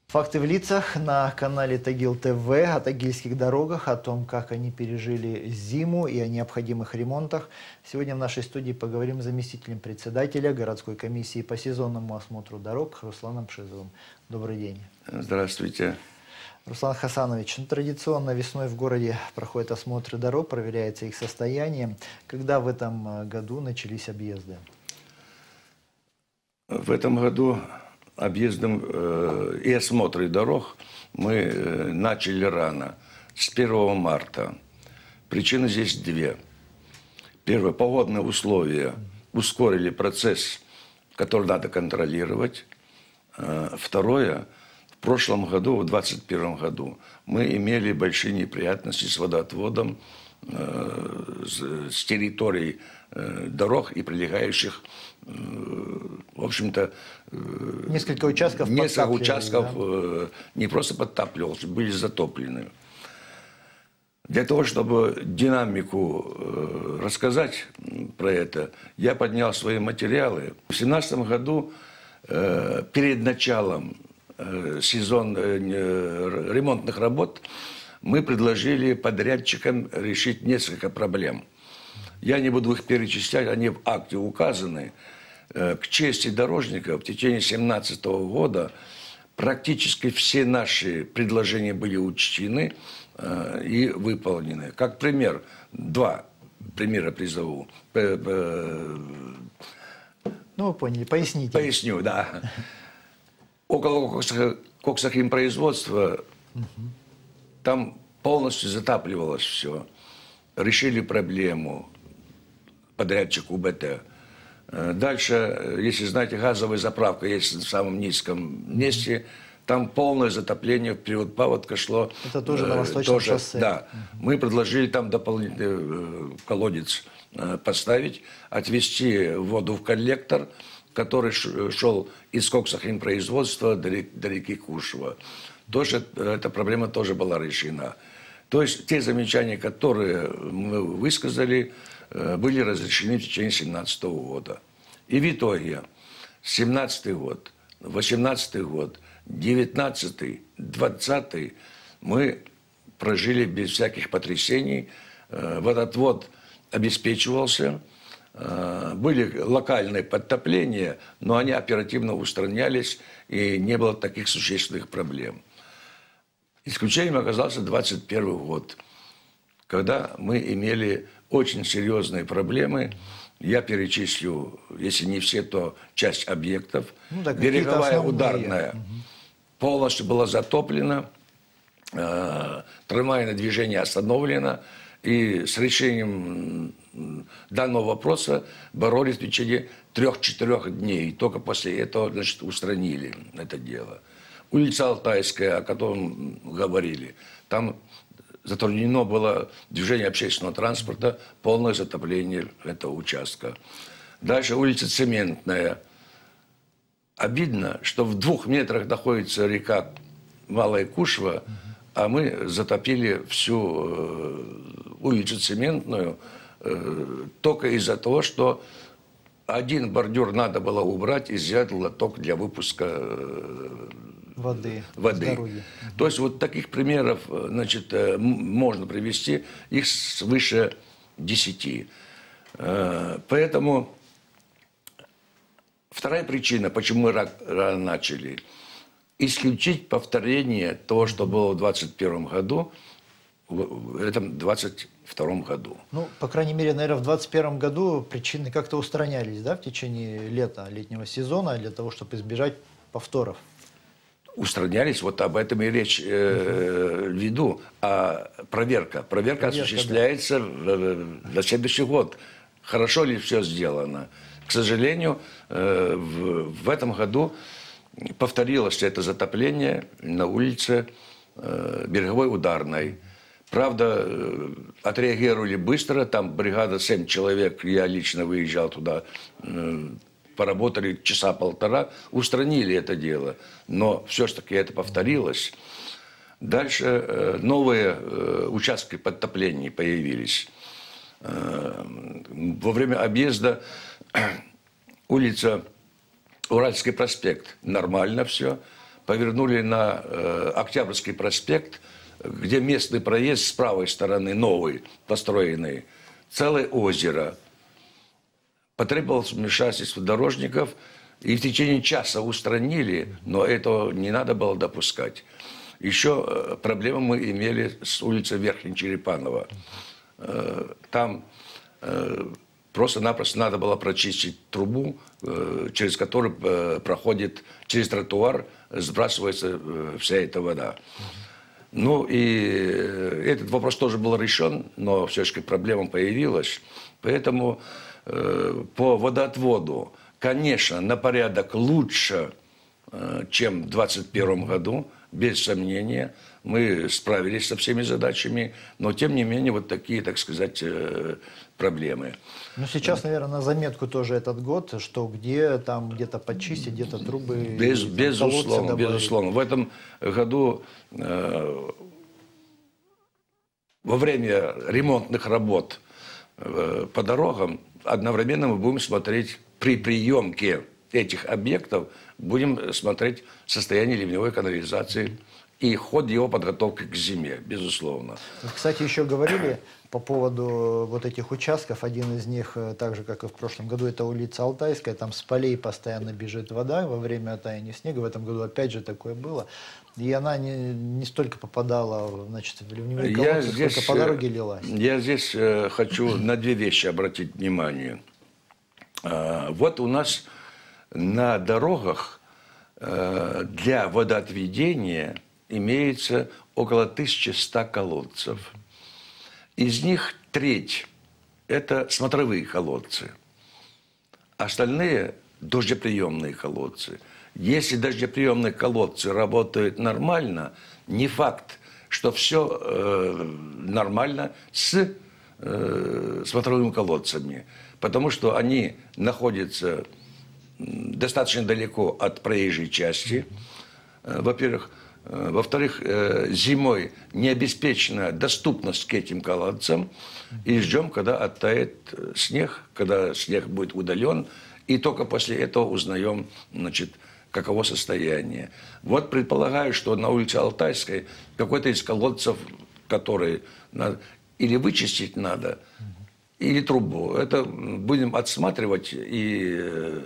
Факты в лицах на канале Тагил ТВ о тагильских дорогах, о том, как они пережили зиму и о необходимых ремонтах. Сегодня в нашей студии поговорим с заместителем председателя городской комиссии по сезонному осмотру дорог Русланом Пшизовым. Добрый день. Здравствуйте. Руслан Хасанович, традиционно весной в городе проходят осмотры дорог, проверяется их состояние. Когда в этом году начались объезды? В этом году объездом и осмотры дорог мы начали рано, с 1 марта. Причины здесь две. Первое, погодные условия ускорили процесс, который надо контролировать. Второе, в прошлом году, в 2021 году, мы имели большие неприятности с водоотводом с территорий дорог и прилегающих, в общем-то, несколько участков, да? Не просто подтапливалось, были затоплены. Для того, чтобы динамику рассказать про это, я поднял свои материалы. В 2017 году, перед началом ремонтных работ, мы предложили подрядчикам решить несколько проблем. Я не буду их перечислять, они в акте указаны. К чести дорожников, в течение 2017 года практически все наши предложения были учтены и выполнены. Как пример, два примера призову. Ну, вы поняли, поясните. Поясню, да. Около коксохимпроизводства там полностью затапливалось все. Решили проблему, подрядчик УБТ. Дальше, если знаете, газовая заправка есть в самом низком месте, там полное затопление, в период паводка шло. Это тоже на Восточном шоссе. Да. Мы предложили там дополнительный колодец поставить, отвести воду в коллектор, который шел из коксохимпроизводства до реки Кушева. Тоже, эта проблема тоже была решена. То есть те замечания, которые мы высказали, были разрешены в течение 2017 года. И в итоге 2017 год, 2018 год, 2019, 2020 мы прожили без всяких потрясений. Водоотвод обеспечивался. Были локальные подтопления, но они оперативно устранялись, и не было таких существенных проблем. Исключением оказался 2021 год, когда мы имели очень серьезные проблемы. Я перечислю, если не все, то часть объектов. Ну, да, береговая ударная полностью была затоплена, трамвайное движение остановлено, и с решением данного вопроса боролись в течение 3-4 дней. И только после этого, значит, устранили это дело. Улица Алтайская, о котором говорили, там затруднено было движение общественного транспорта, полное затопление этого участка. Дальше улица Цементная. Обидно, что в 2 метрах находится река Малая Кушева, а мы затопили всю улицу Цементную только из-за того, что один бордюр надо было убрать и сделать лоток для выпуска воды. То есть вот таких примеров, значит, можно привести, их свыше 10. Поэтому вторая причина, почему мы рано начали, исключить повторение того, что было в 2021 году, в этом 2022 году. Ну, по крайней мере, наверное, в 2021 году причины как-то устранялись, да, в течение летнего сезона, для того, чтобы избежать повторов. Устранялись, вот об этом и речь веду. А проверка осуществляется на следующий год. Хорошо ли все сделано? К сожалению, в этом году повторилось это затопление на улице Береговой Ударной. Правда, отреагировали быстро, там бригада 7 человек, я лично выезжал туда, поработали часа полтора, устранили это дело. Но все-таки это повторилось. Дальше новые участки подтоплений появились. Во время объезда улица Уральский проспект. Нормально все. повернули на Октябрьский проспект, где местный проезд с правой стороны, новый, построенный, целое озеро. Потребовалось вмешательство дорожников, и в течение часа устранили, но этого не надо было допускать. Еще проблемы мы имели с улицей Верхнечерепанова. Там просто-напросто надо было прочистить трубу, через которую проходит, через тротуар сбрасывается вся эта вода. Ну и этот вопрос тоже был решен, но все-таки проблема появилась. Поэтому по водоотводу, конечно, на порядок лучше, чем в 2021 году, без сомнения. Мы справились со всеми задачами, но тем не менее вот такие, так сказать, проблемы. Ну сейчас, наверное, на заметку тоже этот год, что где там где-то почистить, где-то трубы. Безусловно, безусловно. В этом году во время ремонтных работ по дорогам одновременно мы будем смотреть при приемке этих объектов, будем смотреть состояние ливневой канализации и ход его подготовки к зиме, безусловно. Кстати, еще говорили по поводу вот этих участков. Один из них, так же, как и в прошлом году, это улица Алтайская. Там с полей постоянно бежит вода во время таяния снега. В этом году опять же такое было. И она не столько попадала, значит, в ливневые колодцы, сколько по дороге лилась. Я здесь хочу на две вещи обратить внимание. Вот у нас на дорогах для водоотведения имеется около 1100 колодцев. Из них треть – это смотровые колодцы. Остальные – дождеприемные колодцы. Если дождеприемные колодцы работают нормально, не факт, что все нормально с смотровыми колодцами. Потому что они находятся достаточно далеко от проезжей части, во-первых. Во-вторых, зимой не обеспечена доступность к этим колодцам. И ждем, когда оттает снег, когда снег будет удален. И только после этого узнаем, значит, каково состояние. Вот предполагаю, что на улице Алтайской какой-то из колодцев, который надо, или вычистить надо, или трубу. Это будем отсматривать и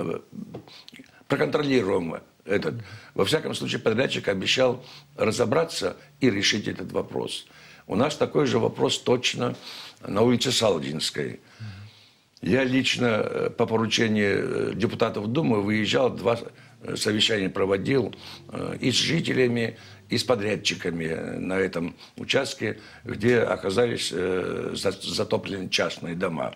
проконтролируем этот. Во всяком случае, подрядчик обещал разобраться и решить этот вопрос. У нас такой же вопрос точно на улице Салдинской. Я лично по поручению депутатов Думы выезжал, 2 совещания проводил и с жителями, и с подрядчиками на этом участке, где оказались затоплены частные дома.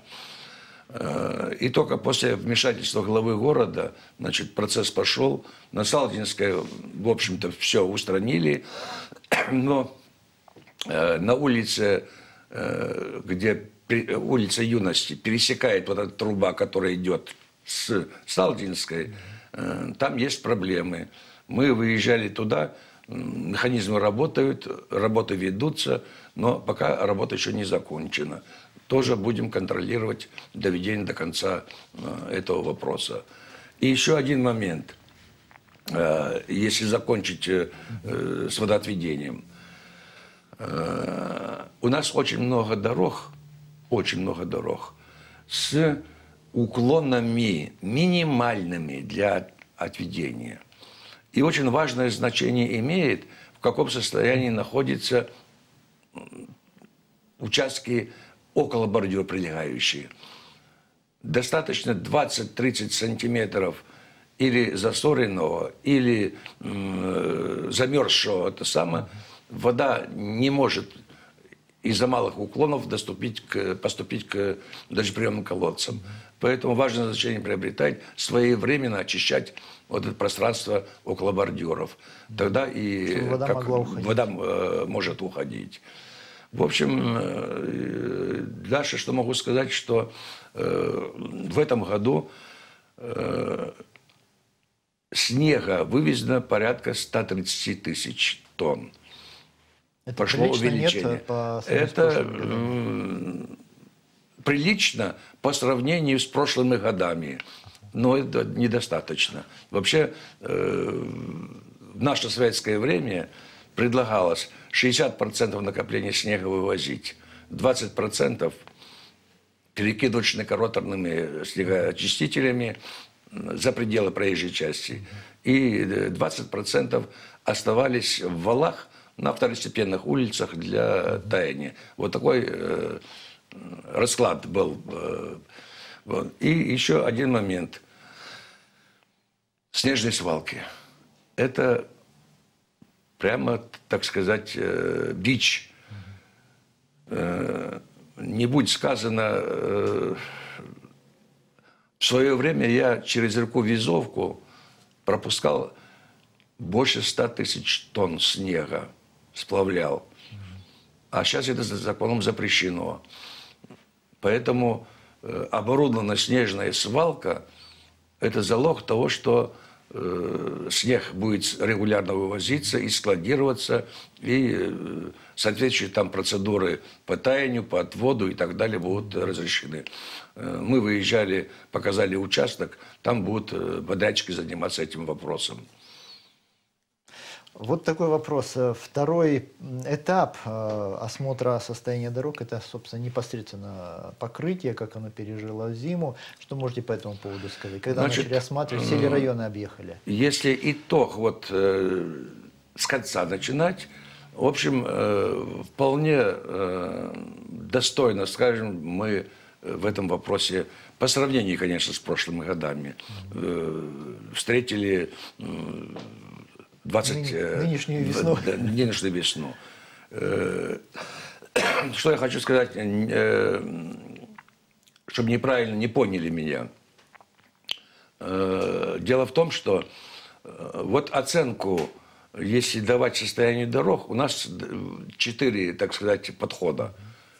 И только после вмешательства главы города, значит, процесс пошел. На Салдинской, в общем-то, все устранили. Но на улице, где улица Юности пересекает вот эта труба, которая идет с Салдинской, там есть проблемы. Мы выезжали туда, механизмы работают, работы ведутся, но пока работа еще не закончена. Тоже будем контролировать доведение до конца этого вопроса. И еще один момент, если закончить с водоотведением. У нас очень много дорог с уклонами минимальными для отведения. И очень важное значение имеет, в каком состоянии находятся участки около бордюра прилегающие. Достаточно 20-30 сантиметров или засоренного, или замерзшего, это самое, вода не может из-за малых уклонов поступить к дождеприемным колодцам. Поэтому важное значение приобретает своевременно очищать вот это пространство около бордюров. Тогда и вода может уходить. В общем, дальше что могу сказать, что в этом году снега вывезено порядка 130 тысяч тонн. Это пошло увеличение. Нет, по это прилично по сравнению с прошлыми годами, но это недостаточно. Вообще, в в наше советское время предлагалось 60% накопления снега вывозить, 20% перекидывать шнекороторными снегоочистителями за пределы проезжей части. И 20% оставались в валах на второстепенных улицах для таяния. Вот такой расклад был. И еще один момент. Снежные свалки. Это прямо, так сказать, бич. Не будь сказано, в свое время я через реку Визовку пропускал больше 100 тысяч тонн снега, сплавлял. А сейчас это законом запрещено. Поэтому оборудованная снежная свалка – это залог того, что снег будет регулярно вывозиться и складироваться, и соответствующие там процедуры по таянию, по отводу и так далее будут разрешены. Мы выезжали, показали участок, там будут подрядчики заниматься этим вопросом. Вот такой вопрос. Второй этап осмотра состояния дорог – это, собственно, непосредственно покрытие, как оно пережило зиму. Что можете по этому поводу сказать? Когда начали осматривать, все ли районы объехали? Если итог вот с конца начинать, в общем, вполне достойно, скажем, мы в этом вопросе, по сравнению, конечно, с прошлыми годами, встретили нынешнюю весну. Нынешнюю весну. Что я хочу сказать, чтобы неправильно не поняли меня. Дело в том, что вот оценку, если давать состоянию дорог, у нас 4, так сказать, подхода.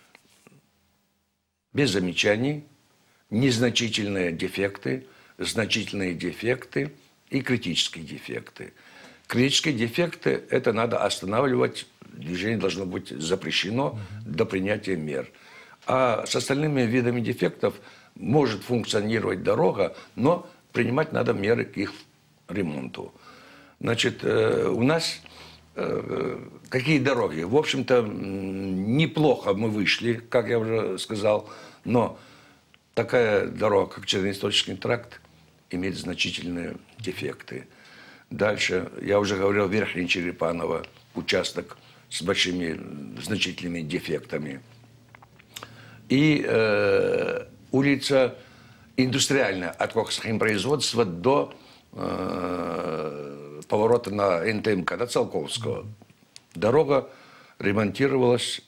Без замечаний, незначительные дефекты, значительные дефекты и критические дефекты. Критические дефекты – это надо останавливать, движение должно быть запрещено до принятия мер. А с остальными видами дефектов может функционировать дорога, но принимать надо меры к их ремонту. Значит, у нас какие дороги? В общем-то, неплохо мы вышли, как я уже сказал, но такая дорога, как Черноисточный тракт, имеет значительные дефекты. Дальше, я уже говорил, Верхний Черепаново, участок с большими значительными дефектами. И улица Индустриальная от Коксахимпроизводства до поворота на НТМК, до Циолковского. Дорога ремонтировалась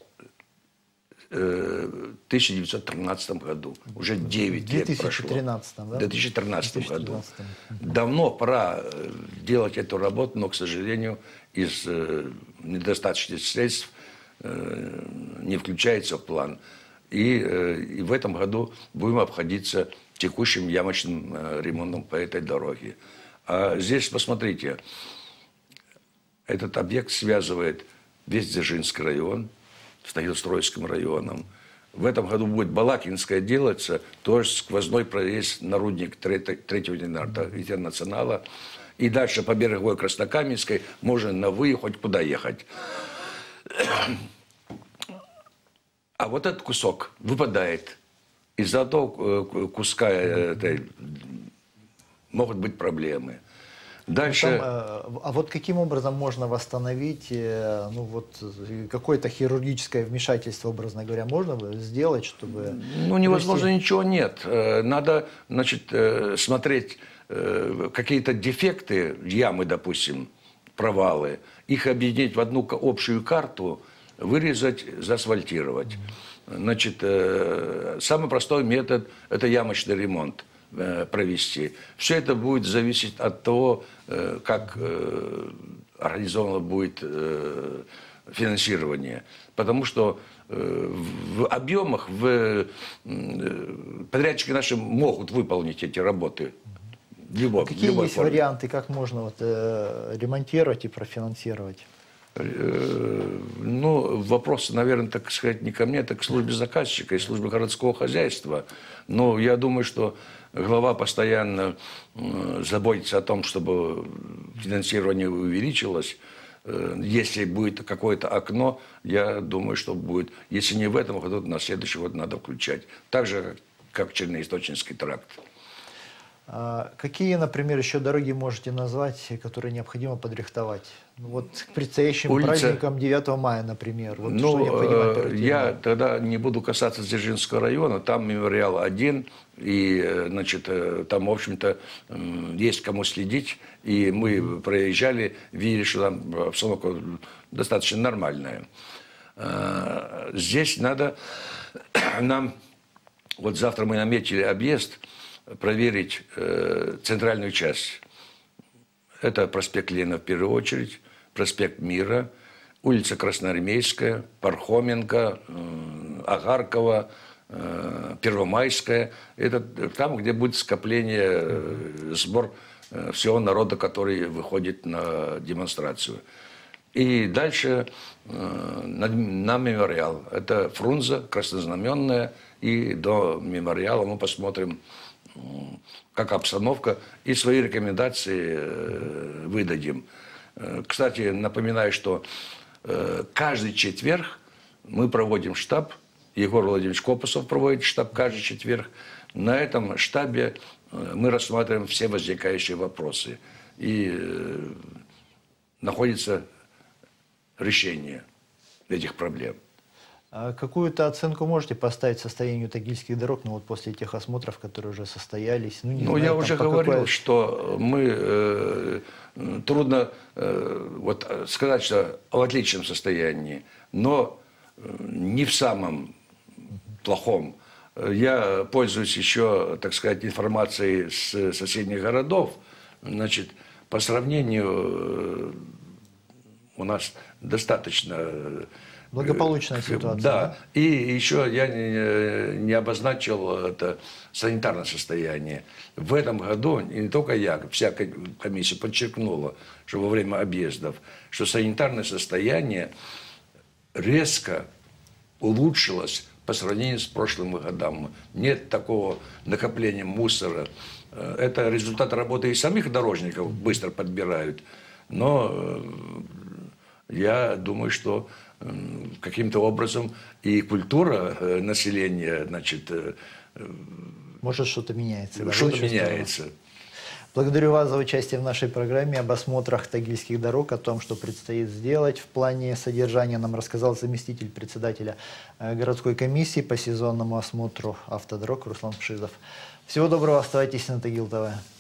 в 1913 году. Уже 9 лет прошло. В 2013 году. Давно пора делать эту работу, но, к сожалению, из недостаточных средств не включается в план. И в этом году будем обходиться текущим ямочным ремонтом по этой дороге. А здесь, посмотрите, этот объект связывает весь Дзержинский район с Тагилстройским районом. В этом году будет Балакинская делаться, тоже сквозной проезд на рудник третьего интернационала. И дальше по береговой Краснокаменской можно на выезд хоть куда ехать. А вот этот кусок выпадает. Из-за этого куска могут быть проблемы. Дальше... А вот каким образом можно восстановить, ну вот какое-то хирургическое вмешательство, образно говоря, можно сделать, чтобы... Ну, невозможно, ничего нет. Надо, значит, смотреть какие-то дефекты, ямы, допустим, провалы, их объединить в одну общую карту, вырезать, заасфальтировать. Значит, самый простой метод – это ямочный ремонт провести. Все это будет зависеть от того, как организовано будет финансирование. Потому что в объемах подрядчики наши могут выполнить эти работы. Какие есть варианты, как можно вот, ремонтировать и профинансировать? Ну, вопрос, наверное, так сказать, не ко мне, так к службе заказчика и службе городского хозяйства. Но я думаю, что глава постоянно заботится о том, чтобы финансирование увеличилось. Если будет какое-то окно, я думаю, что будет. Если не в этом году, то на следующий год надо включать. Так же, как Черноисточинский тракт. Какие, например, еще дороги можете назвать, которые необходимо подрихтовать? Вот к предстоящим праздникам 9 мая, например. Вот что необходимо оперативно? Я тогда не буду касаться Дзержинского района. Там мемориал один, и, значит, там, в общем-то, есть кому следить. И мы проезжали, видели, что там обстановка достаточно нормальная. Здесь надо нам... Вот завтра мы наметили объезд, проверить центральную часть. Это проспект Ленина в первую очередь, проспект Мира, улица Красноармейская, Пархоменко, Агаркова, Первомайская. Это там, где будет скопление, сбор всего народа, который выходит на демонстрацию. И дальше на мемориал. Это Фрунзе, Краснознаменная. И до мемориала мы посмотрим, как обстановка, и свои рекомендации выдадим. Кстати, напоминаю, что каждый четверг мы проводим штаб, Егор Владимирович Копосов проводит штаб каждый четверг. На этом штабе мы рассматриваем все возникающие вопросы. И находится решение этих проблем. А какую-то оценку можете поставить состоянию тагильских дорог, ну вот после тех осмотров, которые уже состоялись? Ну, не знаю, я уже говорил, что мы трудно вот, сказать, что в отличном состоянии, но не в самом плохом. Я пользуюсь еще, так сказать, информацией с соседних городов. Значит, по сравнению у нас достаточно... Благополучная ситуация. Да. И еще я не обозначил это санитарное состояние. В этом году, и не только я, вся комиссия подчеркнула, что во время объездов, что санитарное состояние резко улучшилось по сравнению с прошлым годом. Нет такого накопления мусора. Это результат работы и самих дорожников, быстро подбирают. Но я думаю, что каким-то образом и культура населения, значит... Может, что-то меняется. Что-то меняется. Благодарю вас за участие в нашей программе об осмотрах тагильских дорог, о том, что предстоит сделать в плане содержания. Нам рассказал заместитель председателя городской комиссии по сезонному осмотру автодорог Руслан Пшизов. Всего доброго, оставайтесь на Тагил ТВ.